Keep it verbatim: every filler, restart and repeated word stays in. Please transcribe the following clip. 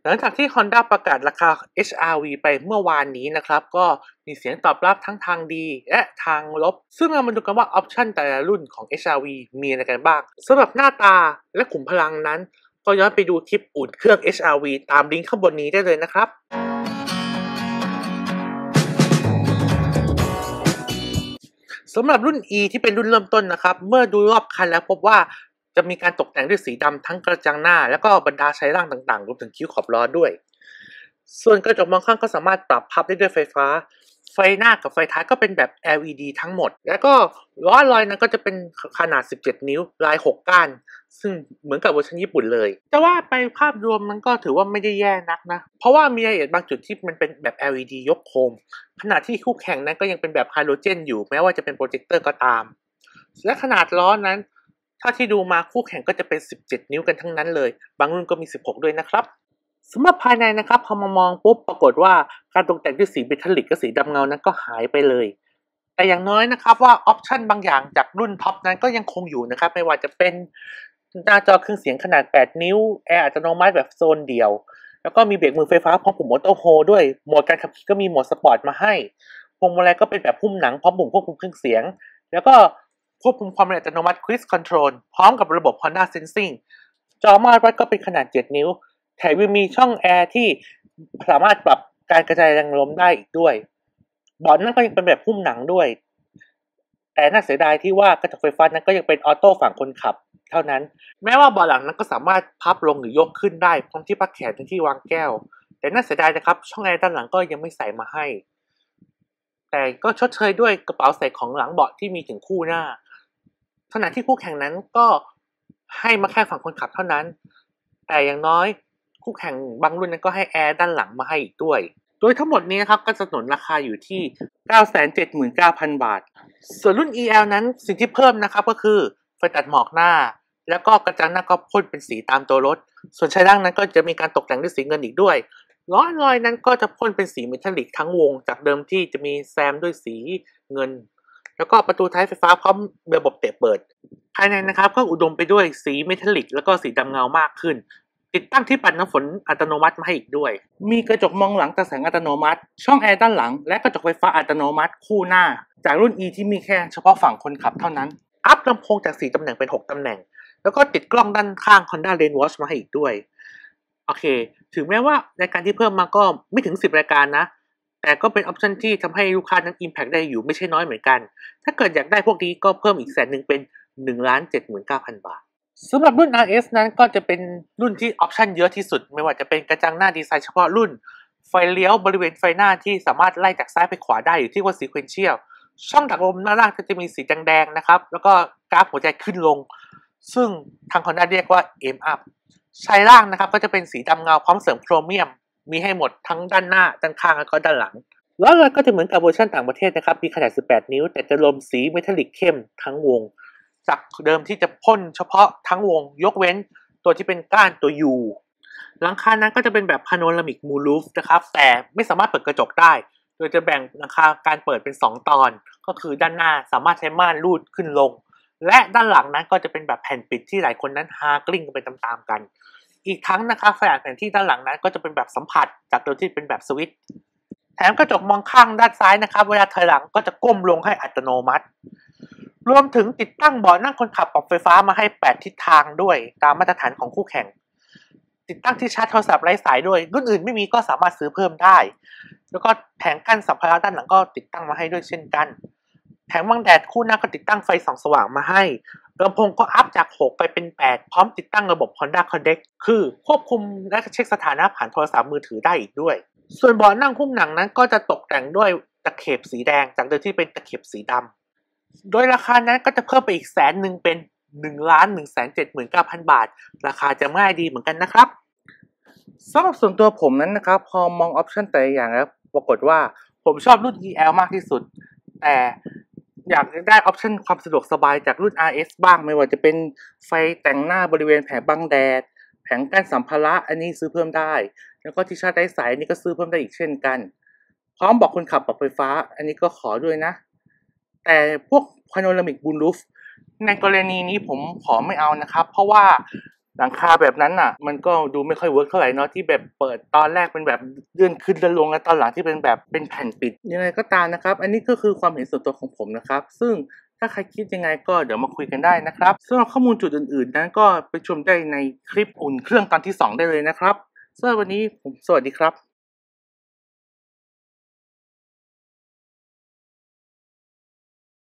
ลังจากที่ Honda ประกาศราคา เอช อาร์ วี ไปเมื่อวานนี้นะครับก็มีเสียงตอบรับทั้งทางดีและทางลบซึ่งเรามาดูกันว่าออปชันแต่ละรุ่นของ เอช อาร์ วี มีอะไรกันบ้างสำหรับหน้าตาและขุมพลังนั้นก็ย้อนไปดูคลิปอุ่นเครื่อง เอช อาร์ วี ตามลิงก์ข้างบนนี้ได้เลยนะครับสำหรับรุ่น E ที่เป็นรุ่นเริ่มต้นนะครับเมื่อดูรอบคันแล้วพบว่าจะมีการตกแต่งด้วยสีดำทั้งกระจังหน้าและก็บรรดาใช้ร่างต่างๆรวมถึงคิ้วขอบล้อด้วยส่วนกระจกมองข้างก็สามารถปรับพับได้ด้วยไฟฟ้าไฟหน้ากับไฟท้ายก็เป็นแบบ แอล อี ดี ทั้งหมดแล้วก็ล้อลอยนั้นก็จะเป็นขนาดสิบเจ็ดนิ้วลายหกก้านซึ่งเหมือนกับเวอร์ชันญี่ปุ่นเลยแต่ว่าไปภาพรวมมันก็ถือว่าไม่ได้แย่นักนะเพราะว่ามีรายละเอียดบางจุดที่มันเป็นแบบ แอล อี ดี ยกโคมขณะที่คู่แข่งนั้นก็ยังเป็นแบบไฮโดรเจนอยู่แม้ว่าจะเป็นโปรเจคเตอร์ก็ตามและขนาดล้อนั้นถ้าที่ดูมาคู่แข่งก็จะเป็นสิบเจ็ดนิ้วกันทั้งนั้นเลยบางรุ่นก็มีสิบหกด้วยนะครับสำหรับภายในนะครับพอมามองปุ๊บปรากฏว่าการตกแต่งด้วยสีเมทัลลิกกับสีดำเงานั้นก็หายไปเลยแต่อย่างน้อยนะครับว่าออปชันบางอย่างจากรุ่นท็อปนั้นก็ยังคงอยู่นะครับไม่ว่าจะเป็นหน้าจอเครื่องเสียงขนาดแปดนิ้วแอร์อัตโนมัติแบบโซนเดียวแล้วก็มีเบรกมือไฟฟ้าพร้อมปุ่มออโต้โฮลด้วยโหมดการขับขี่ก็มีโหมดสปอร์ตมาให้พวงมาลัยก็เป็นแบบหุ้มหนังพร้อมปุ่มควบคุมเครื่องเสียงแล้วก็ควบคุมความเร็วอัตโนมัติ Cruise Control พร้อมกับระบบ Honda Sensing จอมาตรวัดก็เป็นขนาดเจ็ดนิ้วแถมยังมีช่องแอร์ที่สามารถปรับการกระจายแรงลมได้อีกด้วยเบาะนั่นก็ยังเป็นแบบหุ้มหนังด้วยแต่น่าเสียดายที่ว่ากระจกไฟฟ้านั้นก็ยังเป็นออโต้ฝั่งคนขับเท่านั้นแม้ว่าเบาะหลังนั้นก็สามารถพับลงหรือยกขึ้นได้พร้อมที่พักแขนและที่วางแก้วแต่น่าเสียดายนะครับช่องแอร์ด้านหลังก็ยังไม่ใส่มาให้แต่ก็ชดเชยด้วยกระเป๋าใส่ของหลังเบาะที่มีถึงคู่หน้าขณะที่คู่แข่งนั้นก็ให้มาแค่ฝั่งคนขับเท่านั้นแต่อย่างน้อยคู่แข่งบางรุ่นนั้นก็ให้แอร์ด้านหลังมาให้อีกด้วยโดยทั้งหมดนี้นะครับก็จะสนนราคาอยู่ที่ เก้าแสนเจ็ดหมื่นเก้าพัน บาทส่วนรุ่น อี แอล นั้นสิ่งที่เพิ่มนะครับก็คือไฟตัดหมอกหน้าแล้วก็กระจังหน้าก็พ่นเป็นสีตามตัวรถส่วนชายร่างนั้นก็จะมีการตกแต่งด้วยสีเงินอีกด้วยล้อลอยนั้นก็จะพ่นเป็นสีเมทัลลิกทั้งวงจากเดิมที่จะมีแซมด้วยสีเงินแล้วก็ประตูท้ายไฟฟ้าพร้อมระบบเตะเปิดภายในนะครับก็อุดมไปด้วยสีเมทัลลิกแล้วก็สีดำเงามากขึ้นติดตั้งที่ปัดน้ำฝนอัตโนมัติมาให้อีกด้วยมีกระจกมองหลังตาแสงอัตโนมัติช่องแอร์ด้านหลังและกระจกไฟฟ้าอัตโนมัติคู่หน้าจากรุ่น E ที่มีแค่เฉพาะฝั่งคนขับเท่านั้นอัพลำโพงจากสี่ตำแหน่งเป็นหกตำแหน่งแล้วก็ติดกล้องด้านข้าง Honda Lane Watch มาให้อีกด้วยโอเคถึงแม้ว่ารายการที่เพิ่มมาก็ไม่ถึงสิบรายการนะแต่ก็เป็นออปชันที่ทำให้ลูกค้านั้น Impact ได้อยู่ไม่ใช่น้อยเหมือนกันถ้าเกิดอยากได้พวกนี้ก็เพิ่มอีกแสนหนึ่งเป็น หนึ่งล้านเจ็ดหมื่นเก้าพัน บาทสำหรับรุ่น อาร์ เอส นั้นก็จะเป็นรุ่นที่ออปชันเยอะที่สุดไม่ว่าจะเป็นกระจังหน้าดีไซน์เฉพาะรุ่นไฟเลี้ยวบริเวณไฟหน้าที่สามารถไล่จากซ้ายไปขวาได้อยู่ที่ว่า Sequential ช่องดักลมหน้าล่างจะมีสีแดงๆนะครับแล้วก็กราฟหัวใจขึ้นลงซึ่งทาง Honda เรียกว่า Aim Up ชายล่างนะครับก็จะเป็นสีดำเงาพร้อมเสริมโครเมียมมีให้หมดทั้งด้านหน้าด้านข้างแล้วก็ด้านหลังแล้วเลยก็จะเหมือนกับเวอร์ชันต่างประเทศนะครับมีขนาดสิบแปดนิ้วแต่จะลมสีเมทัลลิกเข้มทั้งวงจากเดิมที่จะพ่นเฉพาะทั้งวงยกเว้นตัวที่เป็นก้านตัว U หลังคานั้นก็จะเป็นแบบพาโนรามิกมูลูฟนะครับแต่ไม่สามารถเปิดกระจกได้โดยจะแบ่งหลังคาการเปิดเป็นสองตอนก็คือด้านหน้าสามารถใช้ม่านรูดขึ้นลงและด้านหลังนั้นก็จะเป็นแบบแผ่นปิดที่หลายคนนั้นฮากลิ้งกันไปตามๆกันอีกทั้งนะครับไฟอ่านแผนที่ด้านหลังนั้นก็จะเป็นแบบสัมผัสจากตัวที่เป็นแบบสวิตช์แถมกระจกมองข้างด้านซ้ายนะครับเวลาถอยหลังก็จะก้มลงให้อัตโนมัติรวมถึงติดตั้งเบาะนั่งคนขับปรับไฟฟ้ามาให้แปดทิศทางด้วยตามมาตรฐานของคู่แข่งติดตั้งที่ชาร์จโทรศัพท์ไร้สายด้วยรุ่นอื่นไม่มีก็สามารถซื้อเพิ่มได้แล้วก็แผงกั้นสัมภาระด้านหลังก็ติดตั้งมาให้ด้วยเช่นกันแผงบังแดดคู่หน้าก็ติดตั้งไฟส่องสว่างมาให้ลำโพงก็อัพจากหกไปเป็นแปดพร้อมติดตั้งระบบ Honda Connect คือควบคุมและเช็คสถานะผ่านโทรศัพท์มือถือได้อีกด้วยส่วนเบาะนั่งหุ้มหนังนั้นก็จะตกแต่งด้วยตะเข็บสีแดงจากเดิมที่เป็นตะเข็บสีดำโดยราคานั้นก็จะเพิ่มไปอีกแสนหนึ่งเป็น หนึ่งล้านหนึ่งแสนเจ็ดหมื่นเก้าพัน บาทราคาจะง่ายดีเหมือนกันนะครับสำหรับส่วนตัวผมนั้นนะครับพอมองออปชันแต่ละอย่างแล้วปรากฏว่าผมชอบรุ่น อี แอล มากที่สุดแต่อยากได้ออปชันความสะดวกสบายจากรุ่น อาร์ เอส บ้างไม่ว่าจะเป็นไฟแต่งหน้าบริเวณแผงบังแดดแผงกั้นสัมภาระอันนี้ซื้อเพิ่มได้แล้วก็ที่ชาร์จไร้สายอันนี้ก็ซื้อเพิ่มได้อีกเช่นกันพร้อมบอกคนขับปรับไฟฟ้าอันนี้ก็ขอด้วยนะแต่พวก Panoramic Moonroof ในกรณีนี้ผมขอไม่เอานะครับเพราะว่าหลังคาแบบนั้นน่ะมันก็ดูไม่ค่อยเวิร์กเท่าไหร่เนาะที่แบบเปิดตอนแรกเป็นแบบเลื่อนขึ้นเลื่อนลงแล้วตอนหลังที่เป็นแบบเป็นแผ่นปิดยังไงก็ตามนะครับอันนี้ก็คือความเห็นส่วนตัวของผมนะครับซึ่งถ้าใครคิดยังไงก็เดี๋ยวมาคุยกันได้นะครับสำหรับข้อมูลจุดอื่นๆนั้นก็ไปชมได้ในคลิปอุ่นเครื่องตอนที่สองได้เลยนะครับสำหรับวันนี้ผมสวัสดีครับ